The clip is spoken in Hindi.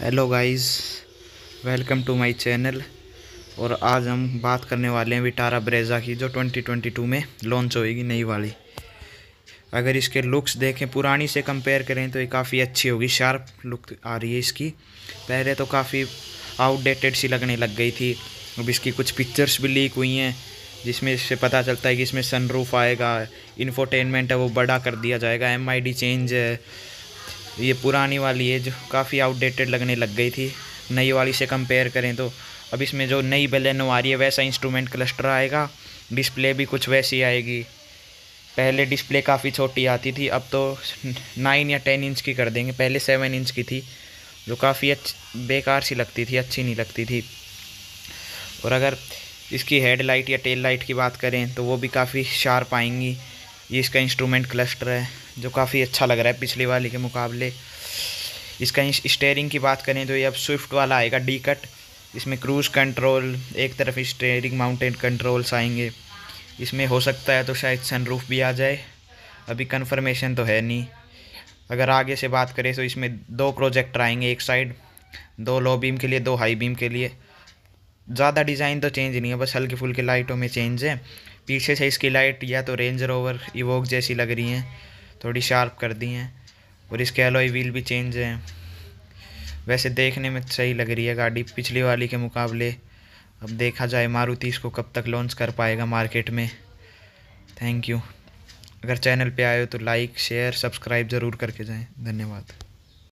Hello guys, welcome to my channel. और आज हम बात करने वाले हैं विटारा ब्रेजा की, जो 2022 में लॉन्च होएगी, नई वाली। अगर इसके लुक्स देखें, पुरानी से कंपेयर करें तो ये काफ़ी अच्छी होगी, शार्प लुक आ रही है इसकी। पहले तो काफ़ी आउटडेटेड सी लगने लग गई थी। अब इसकी कुछ पिक्चर्स भी लीक हुई हैं, जिसमें इससे पता चलता है कि इसमें सनरूफ आएगा, इन्फोटेनमेंट है वो बड़ा कर दिया जाएगा, MID चेंज है। ये पुरानी वाली है जो काफ़ी आउटडेटेड लगने लग गई थी, नई वाली से कंपेयर करें तो। अब इसमें जो नई बेलेनो आ रही है वैसा इंस्ट्रूमेंट क्लस्टर आएगा, डिस्प्ले भी कुछ वैसी आएगी। पहले डिस्प्ले काफ़ी छोटी आती थी, अब तो 9 या 10 इंच की कर देंगे। पहले 7 इंच की थी, जो काफ़ी बेकार सी लगती थी, अच्छी नहीं लगती थी। और अगर इसकी हेडलाइट या टेल लाइट की बात करें तो वो भी काफ़ी शार्प आएंगी। ये इसका इंस्ट्रूमेंट क्लस्टर है जो काफ़ी अच्छा लग रहा है पिछली वाली के मुकाबले। इसका स्टेयरिंग की बात करें तो ये अब स्विफ्ट वाला आएगा, डी कट। इसमें क्रूज़ कंट्रोल, एक तरफ स्टेयरिंग माउंटेड कंट्रोल्स आएंगे। इसमें हो सकता है तो शायद सनरूफ भी आ जाए, अभी कंफर्मेशन तो है नहीं। अगर आगे से बात करें तो इसमें 2 प्रोजेक्टर आएंगे, एक साइड 2 लो बीम के लिए, 2 हाई बीम के लिए। ज़्यादा डिज़ाइन तो चेंज नहीं है, बस हल्की फुल्की लाइटों में चेंज है। पीछे से इसकी लाइट या तो रेंज रोवर इवोक जैसी लग रही हैं, थोड़ी शार्प कर दी हैं। और इसके एलॉय व्हील भी चेंज हैं। वैसे देखने में सही लग रही है गाड़ी पिछली वाली के मुकाबले। अब देखा जाए मारुति इसको कब तक लॉन्च कर पाएगा मार्केट में। Thank you. अगर चैनल पे आए हो तो लाइक शेयर सब्सक्राइब ज़रूर करके जाएं। धन्यवाद।